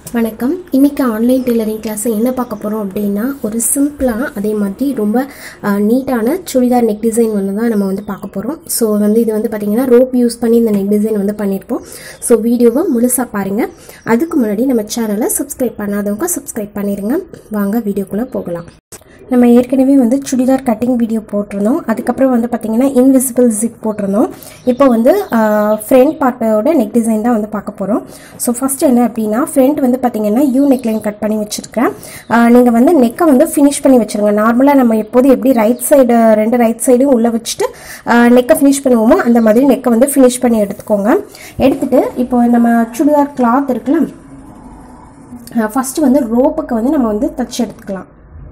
வணக்கம். இன்னைக்கு online tailoring class என்ன பார்க்க போகிறோம் அப்படின்னா, ஒரு சிம்பிளாக அதே மாதிரி ரொம்ப நீட்டான சுடிதார் நெக் டிசைன் தான் நம்ம பார்க்க போகிறோம். ஸோ இது பார்த்திங்கன்னா ரோப் யூஸ் பண்ணி இந்த நெக் டிசைன் பண்ணியிருப்போம். ஸோ வீடியோவை முழுசாக பாருங்கள். அதுக்கு முன்னாடி நம்ம சேனலை சப்ஸ்கிரைப் பண்ணாதவங்க சப்ஸ்கிரைப் பண்ணிடுங்க. வாங்க வீடியோக்குள்ளே போகலாம். நம்ம ஏற்கனவே சுடிதார் கட்டிங் வீடியோ போட்டிருந்தோம். அதுக்கப்புறம் பார்த்திங்கன்னா இன்விசிபிள் ஜிப் போட்டிருந்தோம். இப்போ ஃப்ரண்ட் பார்ட்டோட நெக் டிசைன் தான் பார்க்க போகிறோம். ஸோ ஃபஸ்ட் என்ன அப்படின்னா, ஃப்ரண்ட் பார்த்திங்கன்னா யூ நெக்லைன் கட் பண்ணி வச்சுருக்கேன். நீங்கள் நெக்கை ஃபினிஷ் பண்ணி வச்சுருங்க. நார்மலாக நம்ம எப்போது எப்படி ரெண்டு ரைட் சைடும் உள்ளே வச்சுட்டு நெக்கை ஃபினிஷ் பண்ணுவோமோ அந்த மாதிரி நெக்கை ஃபினிஷ் பண்ணி எடுத்துக்கோங்க. எடுத்துகிட்டு இப்போ நம்ம சுடிதார் கிளாத் இருக்குல்ல, ஃபஸ்ட்டு ரோப்புக்கு நம்ம தச்சு எடுத்துக்கலாம்.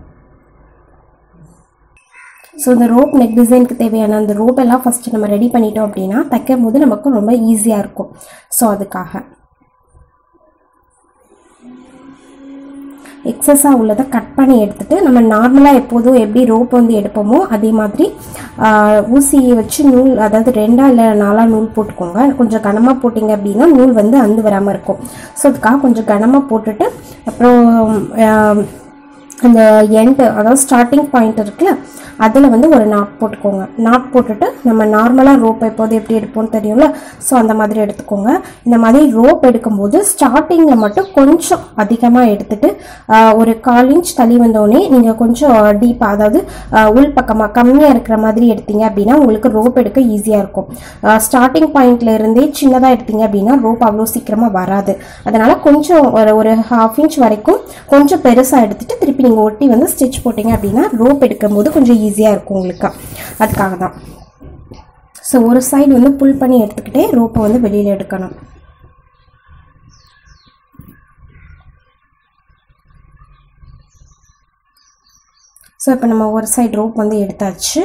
ஸோ இந்த ரோப் நெக் டிசைனுக்கு தேவையான அந்த ரோப் எல்லாம் ஃபஸ்ட்டு நம்ம ரெடி பண்ணிட்டோம் அப்படின்னா தைக்கும் போது நமக்கு ரொம்ப ஈஸியாக இருக்கும். ஸோ அதுக்காக எக்ஸஸாக உள்ளதை கட் பண்ணி எடுத்துகிட்டு நம்ம நார்மலாக எப்போதும் எப்படி ரோப் எடுப்போமோ அதே மாதிரி ஊசியை வச்சு நூல், அதாவது 2 இல்லை 4 நூல் போட்டுக்கோங்க. கொஞ்சம் கனமாக போட்டிங்க அப்படின்னா நூல் அந்து வராமல் இருக்கும். ஸோ அதுக்காக கொஞ்சம் கனமாக போட்டுட்டு அப்புறம் அந்த எண்டு, அதாவது ஸ்டார்டிங் பாயிண்ட் இருக்குல்ல, அதில் ஒரு நாட் போட்டுக்கோங்க. நாட் போட்டுட்டு நம்ம நார்மலாக ரோப் எப்போது எப்படி எடுப்போம்னு தெரியும்ல, ஸோ அந்த மாதிரி எடுத்துக்கோங்க. இந்த மாதிரி ரோப் எடுக்கும்போது ஸ்டார்டிங்கில் மட்டும் கொஞ்சம் அதிகமாக எடுத்துட்டு ஒரு 1/4 இன்ச் தள்ளி வந்தோடனே நீங்கள் கொஞ்சம் டீப்பாக, அதாவது உள் பக்கமாக கம்மியாக இருக்கிற மாதிரி எடுத்தீங்க அப்படின்னா உங்களுக்கு ரோப் எடுக்க ஈஸியாக இருக்கும். ஸ்டார்டிங் பாயிண்ட்ல இருந்தே சின்னதாக எடுத்தீங்க அப்படின்னா ரோப் அவ்வளோ சீக்கிரமாக வராது. அதனால் கொஞ்சம் ஒரு 1/2 இன்ச் வரைக்கும் கொஞ்சம் பெருசாக எடுத்துட்டு திருப்பி நீங்கள் ஒட்டி ஸ்டிச் போட்டிங்க அப்படின்னா ரோப் எடுக்கும்போது கொஞ்சம் ஈஸியாக இருக்கும் உங்களுக்கு. அதுக்காக தான். ஸோ ஒரு சைடு புல் பண்ணி எடுத்துக்கிட்டே ரோப்பை வெளியில் எடுக்கணும். ஸோ இப்போ நம்ம ஒரு சைடு ரோப் எடுத்தாச்சு.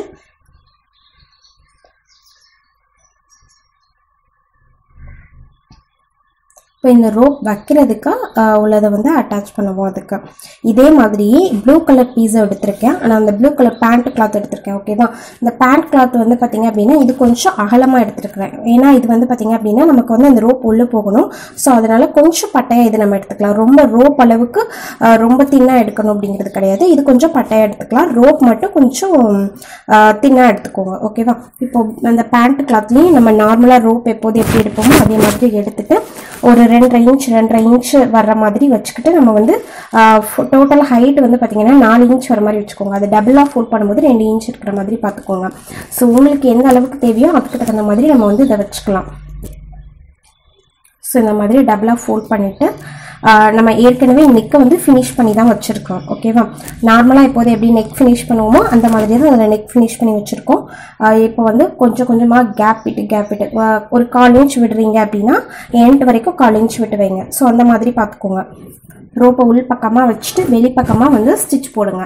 இப்போ இந்த ரோப் வைக்கிறதுக்கு உள்ளதை அட்டாச் பண்ணுவோம். அதுக்கு இதே மாதிரி ப்ளூ கலர் பீஸை எடுத்திருக்கேன். ஆனால் அந்த ப்ளூ கலர் பேண்ட் கிளாத் எடுத்திருக்கேன். ஓகேவா? இந்த பேண்ட் கிளாத் பார்த்திங்க அப்படின்னா இது கொஞ்சம் அகலமாக எடுத்துருக்கிறேன். ஏன்னா இது பார்த்திங்க அப்படின்னா நமக்கு அந்த ரோப் உள்ளே போகணும். ஸோ அதனால் கொஞ்சம் பட்டையாக இது நம்ம எடுத்துக்கலாம். ரொம்ப ரோப் அளவுக்கு ரொம்ப தின்னாக எடுக்கணும் அப்படிங்கிறது கிடையாது. இது கொஞ்சம் பட்டையாக எடுத்துக்கலாம். ரோப் மட்டும் கொஞ்சம் தின்னாக எடுத்துக்கோங்க. ஓகேவா? இப்போ அந்த பேண்ட் கிளாத்லேயும் நம்ம நார்மலாக ரோப் எப்போது எப்படி எடுப்போமோ அதே மாதிரி எடுத்துகிட்டு ஒரு 2.5 இன்ச் வர்ற மாதிரி வச்சுக்கிட்டு நம்ம டோட்டல் ஹைட் பார்த்தீங்கன்னா 4 இன்ச் வர மாதிரி வச்சுக்கோங்க. அது டபுளாக ஃபோல்ட் பண்ணும்போது 2 இன்ச் இருக்கிற மாதிரி பார்த்துக்கோங்க. ஸோ உங்களுக்கு எந்த அளவுக்கு தேவையோ அதுக்கு தகுந்த மாதிரி நம்ம இதை வச்சுக்கலாம். ஸோ இந்த மாதிரி டபுளாக ஃபோல்ட் பண்ணிவிட்டு நம்ம ஏற்கனவே நெக்கை ஃபினிஷ் பண்ணி தான் வச்சுருக்கோம். ஓகேவா? நார்மலாக இப்போது எப்படி நெக் ஃபினிஷ் பண்ணுவோமோ அந்த மாதிரி தான் அதில் நெக் ஃபினிஷ் பண்ணி வச்சுருக்கோம். இப்போ கொஞ்சம் கொஞ்சமாக கேப் விட்டு ஒரு 1/4 இன்ச் விடுறீங்க அப்படின்னா எண்ட் வரைக்கும் 1/4 இன்ச் விட்டு வைங்க. ஸோ அந்த மாதிரி பார்த்துக்கோங்க. ரோப்பை உள் பக்கமாக வச்சுட்டு வெளிப்பக்கமாக ஸ்டிச் போடுங்க.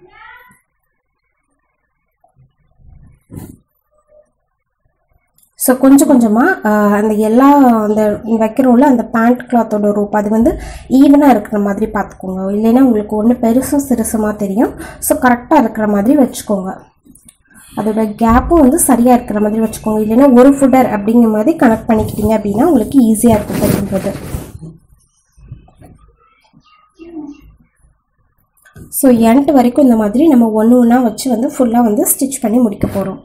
ஸோ கொஞ்சம் கொஞ்சமாக அந்த எல்லா அந்த வைக்கிறோம்ல அந்த பேண்ட் கிளாத்தோட ரோப் அது ஈவனாக இருக்கிற மாதிரி பார்த்துக்கோங்க. இல்லைன்னா உங்களுக்கு ஒன்று பெருசும் சிறுசுமாக தெரியும். ஸோ கரெக்டாக இருக்கிற மாதிரி வச்சுக்கோங்க. அதோட கேப்பும் சரியாக இருக்கிற மாதிரி வச்சுக்கோங்க. இல்லைன்னா ஒரு ஃபுட்டர் அப்படிங்கிற மாதிரி கனெக்ட் பண்ணிக்கிட்டீங்க அப்படின்னா உங்களுக்கு ஈஸியாக இருக்கும் தைக்கும்போது. ஸோ எண்ட் வரைக்கும் இந்த மாதிரி நம்ம ஒன்று ஒன்றா வச்சு ஃபுல்லாக ஸ்டிச் பண்ணி முடிக்க போகிறோம்.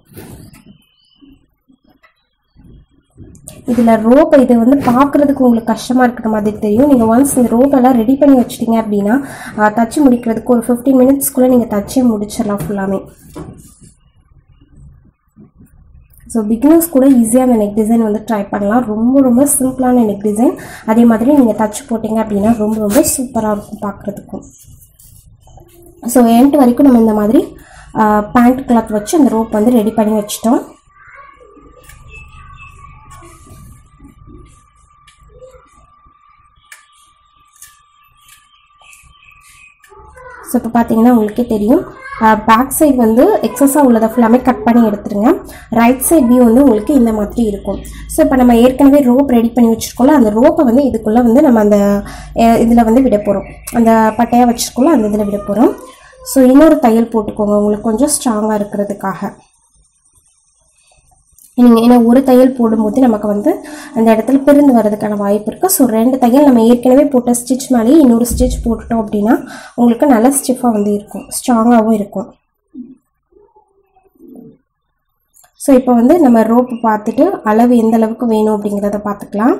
இதில் ரோப் இது பார்க்குறதுக்கு உங்களுக்கு கஷ்டமாக இருக்கிற மாதிரி தெரியும். நீங்கள் ஒன்ஸ் இந்த ரோப்பெல்லாம் ரெடி பண்ணி வச்சிட்டிங்க அப்படின்னா தச்சு முடிக்கிறதுக்கு ஒரு 15 மினிட்ஸ்க்குள்ளே நீங்கள் தச்சே முடிச்சிடலாம் ஃபுல்லாமே. ஸோ பிகினர்ஸ் கூட ஈஸியாக அந்த நெக் டிசைன் ட்ரை பண்ணலாம். ரொம்ப ரொம்ப சிம்பிளான நெக் டிசைன். அதே மாதிரி நீங்கள் தச்சு போட்டிங்க அப்படின்னா ரொம்ப ரொம்ப சூப்பராக இருக்கும் பார்க்குறதுக்கும். ஸோ எண்ட் வரைக்கும் நம்ம இந்த மாதிரி பேண்ட் கிளாத் வச்சு அந்த ரோப் ரெடி பண்ணி வச்சிட்டோம். ஸோ இப்போ பார்த்தீங்கன்னா உங்களுக்கே தெரியும், பேக் சைடு எக்ஸஸாக உள்ளதை ஃபுல்லாமே கட் பண்ணி எடுத்துருங்க. ரைட் சைட் வியூ உங்களுக்கு இந்த மாதிரி இருக்கும். ஸோ இப்போ நம்ம ஏற்கனவே ரோப் ரெடி பண்ணி வச்சுருக்கோம்ல, அந்த ரோப்பை இதுக்குள்ளே நம்ம அந்த இதில் விட போகிறோம். அந்த பட்டையாக வச்சுருக்கோம்ல அந்த இதில் விட போகிறோம். ஸோ இன்னொரு தையல் போட்டுக்கோங்க உங்களுக்கு கொஞ்சம் ஸ்ட்ராங்காக இருக்கிறதுக்காக. ஏன்னா ஒரு தையல் போடும்போது நமக்கு வந்து அந்த இடத்துல பிரிந்து வர்றதுக்கான வாய்ப்பு இருக்குது. ஸோ 2 தையல் நம்ம ஏற்கனவே போட்ட ஸ்டிச் மேலேயே இன்னொரு ஸ்டிச் போட்டுட்டோம் அப்படின்னா உங்களுக்கு நல்ல ஸ்டிஃபாக வந்து இருக்கும், ஸ்ட்ராங்காகவும் இருக்கும். ஸோ இப்போ வந்து நம்ம ரோப்பு பார்த்துட்டு அளவு எந்த அளவுக்கு வேணும் அப்படிங்கிறத பார்த்துக்கலாம்.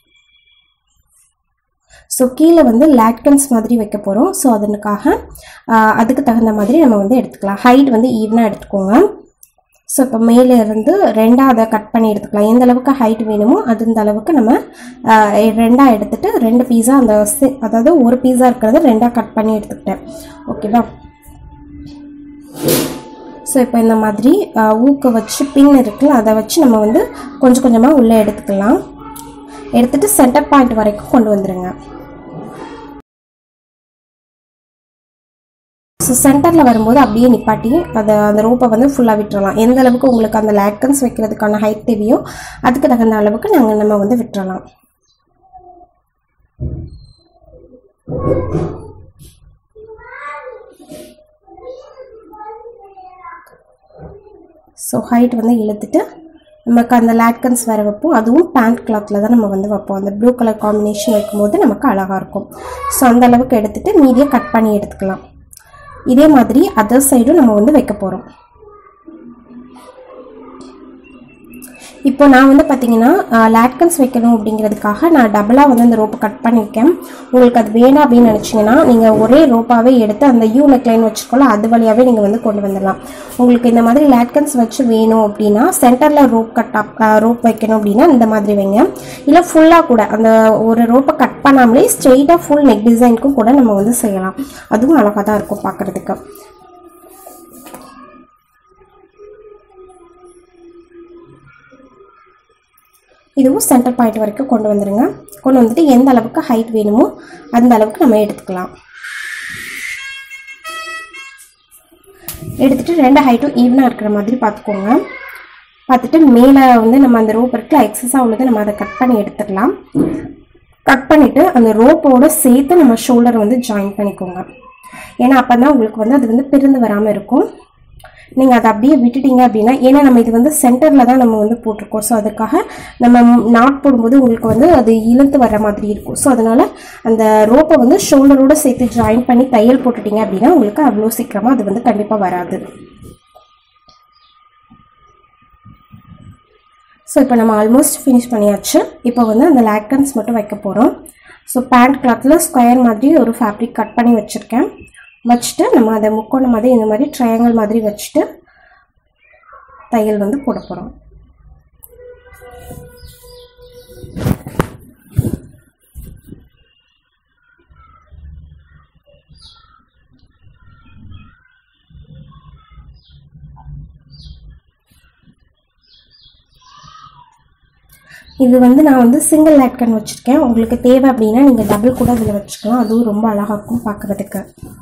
ஸோ கீழே வந்து லாட்கன்ஸ் மாதிரி வைக்க போகிறோம். ஸோ அதனுக்காக அதுக்கு தகுந்த மாதிரி நம்ம வந்து எடுத்துக்கலாம். ஹைட் வந்து ஈவனாக எடுத்துக்கோங்க. ஸோ இப்போ மேலே இருந்து 2ஆக கட் பண்ணி எடுத்துக்கலாம். எந்த அளவுக்கு ஹைட் வேணுமோ அந்த அளவுக்கு நம்ம 2ஆக எடுத்துகிட்டு 2 பீஸாக அதாவது ஒரு பீஸாக இருக்கிறத 2ஆக கட் பண்ணி எடுத்துக்கிட்டேன். ஓகேவா? ஸோ இப்போ இந்த மாதிரி ஊக்க வச்சு பின் இருக்குல்ல, அதை வச்சு நம்ம வந்து கொஞ்சம் கொஞ்சமாக உள்ளே எடுத்துக்கலாம். எடுத்துகிட்டு சென்டர் பாயிண்ட் வரைக்கும் கொண்டு வந்துடுங்க. ஸோ சென்டரில் வரும்போது அப்படியே நிப்பாட்டி அந்த ரோப்பை வந்து ஃபுல்லாக விட்டுறலாம். எந்த அளவுக்கு உங்களுக்கு அந்த லாட்கன்ஸ் வைக்கிறதுக்கான ஹைட் தேவையோ அதுக்கு தகுந்த அளவுக்கு நம்ம வந்து விட்டுறலாம். ஸோ ஹைட் வந்து இழுத்துட்டு நமக்கு அந்த லாட்கன்ஸ் வர வைப்போம். அதுவும் பேண்ட் கிளாத்தில் தான் நம்ம வந்து வைப்போம். அந்த ப்ளூ கலர் காம்பினேஷன் வைக்கும்போது நமக்கு அழகாக இருக்கும். ஸோ அந்த அளவுக்கு எடுத்துகிட்டு மீதியை கட் பண்ணி எடுத்துக்கலாம். இதே மாதிரி அதர் சைடும் நம்ம வந்து வைக்க போகிறோம். இப்போ நான் வந்து பார்த்தீங்கன்னா லாட்கன்ஸ் வைக்கணும் அப்படிங்கிறதுக்காக நான் டபுளாக வந்து அந்த ரோப்பை கட் பண்ணியிருக்கேன். உங்களுக்கு அது வேணாம் அப்படின்னு நினச்சிங்கன்னா நீங்கள் ஒரே ரோப்பாகவே எடுத்து அந்த யூ நெக்லைன் வச்சுக்கோல அது வழியாகவே நீங்கள் வந்து கொண்டு வந்துடலாம். உங்களுக்கு இந்த மாதிரி லாட்கன்ஸ் வச்சு வேணும் அப்படின்னா சென்டரில் ரோப் வைக்கணும் அப்படின்னா இந்த மாதிரி வைங்க. இல்லை ஃபுல்லாக கூட அந்த ஒரு ரோப்பை கட் பண்ணாமலே ஸ்ட்ரெயிட்டாக ஃபுல் நெக் டிசைனுக்கும் கூட நம்ம வந்து செய்யலாம். அதுவும் அழகாக தான் இருக்கும் பார்க்குறதுக்கு. இதுவும் சென்டர் பாயிண்ட் வரைக்கும் கொண்டு வந்துடுங்க. கொண்டு வந்துட்டு எந்த அளவுக்கு ஹைட் வேணுமோ அந்த அளவுக்கு நம்ம எடுத்துக்கலாம். எடுத்துகிட்டு 2 ஹைட்டும் ஈவனாக இருக்கிற மாதிரி பார்த்துக்கோங்க. பார்த்துட்டு மேலே வந்து நம்ம அந்த ரோப் இருக்குல்ல எக்ஸஸாக உள்ளது நம்ம அதை கட் பண்ணி எடுத்துக்கலாம். கட் பண்ணிவிட்டு அந்த ரோப்போடு சேர்த்து நம்ம ஷோல்டர் வந்து ஜாயின் பண்ணிக்கோங்க. ஏன்னா அப்போ தான் உங்களுக்கு வந்து அது வந்து பிரிந்து வராமல் இருக்கும். நீங்கள் அதை அப்படியே விட்டுட்டீங்க அப்படின்னா, ஏன்னா நம்ம இது வந்து சென்டரில் தான் நம்ம வந்து போட்டிருக்கோம். ஸோ அதுக்காக நம்ம நாட் போடும்போது உங்களுக்கு வந்து அது இழுத்து வர மாதிரி இருக்கும். ஸோ அதனால் அந்த ரோப்பை வந்து ஷோல்டரோடு சேர்த்து ஜாயின் பண்ணி தையல் போட்டுட்டீங்க அப்படின்னா உங்களுக்கு அவ்வளோ சீக்கிரமாக அது வந்து கண்டிப்பாக வராது. ஸோ இப்போ நம்ம ஆல்மோஸ்ட் ஃபினிஷ் பண்ணியாச்சு. இப்போ வந்து அந்த லாட்கன்ஸ் மட்டும் வைக்க போகிறோம். ஸோ பேண்ட் கிளாத்தில் ஸ்கொயர் மாதிரி ஒரு ஃபேப்ரிக் கட் பண்ணி வச்சுருக்கேன். வச்சுட்டு நம்ம அதை முக்கோணம் மாதிரி இந்த மாதிரி ட்ரையாங்கிள் மாதிரி வச்சுட்டு தையல் வந்து போட போகிறோம். இது வந்து நான் வந்து சிங்கிள் லாட்கன் வச்சுருக்கேன். உங்களுக்கு தேவை அப்படின்னா நீங்கள் டபுள் கூட இதில் வச்சுக்கலாம். அதுவும் ரொம்ப அழகாக இருக்கும் பார்க்குறதுக்கு.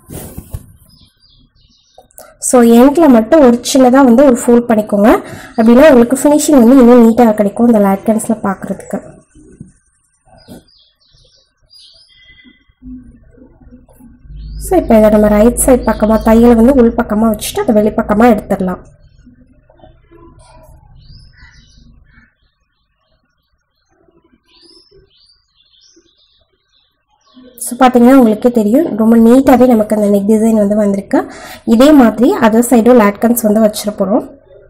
ஸோ எண்டில் மட்டும் ஒரு சின்னதாக வந்து ஒரு ஃபோல்ட் பண்ணிக்கோங்க. அப்படின்னா உங்களுக்கு ஃபினிஷிங் வந்து இன்னும் நீட்டாக கிடைக்கும் இந்த லாட்கன்ஸில் பார்க்குறதுக்கு. ஸோ இப்போ இதை நம்ம ரைட் சைட் பக்கமாக தையலை வந்து உள் பக்கமாக வச்சுட்டு அதை வெளிப்பக்கமாக எடுத்துடலாம். ஸோ பார்த்தீங்கன்னா உங்களுக்கே தெரியும் ரொம்ப நீட்டாகவே நமக்கு அந்த நெக் டிசைன் வந்து வந்திருக்கு. இதே மாதிரி அதர் சைடும் லாட்கன்ஸ் வந்து வச்சிருப்போம்.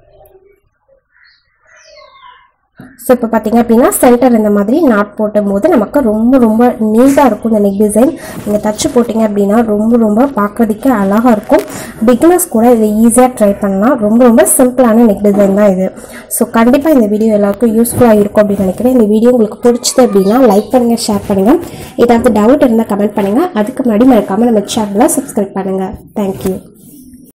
ஸோ இப்போ பார்த்தீங்க அப்படின்னா சென்டர் இந்த மாதிரி நாட் போடும்போது நமக்கு ரொம்ப நீட்டாக இருக்கும் இந்த நெக் டிசைன். நீங்கள் தச்சு போட்டிங்க அப்படின்னா ரொம்ப பார்க்குறதுக்கே அழகாக இருக்கும். பிகினர்ஸ் கூட இதை ஈஸியாக ட்ரை பண்ணலாம். ரொம்ப சிம்பிளான நெக் டிசைன் தான் இது. ஸோ கண்டிப்பாக இந்த வீடியோ எல்லாருக்கும் யூஸ்ஃபுல்லாக இருக்கும் அப்படின்னு நினைக்கிறேன். இந்த வீடியோ உங்களுக்கு பிடிச்சது அப்படின்னா லைக் பண்ணுங்கள், ஷேர் பண்ணுங்கள். ஏதாவது டவுட் இருந்தால் கமெண்ட் பண்ணுங்கள். அதுக்கு முன்னாடி மறக்காமல் நம்ம சேனலை சப்ஸ்கிரைப் பண்ணுங்கள். தேங்க்யூ.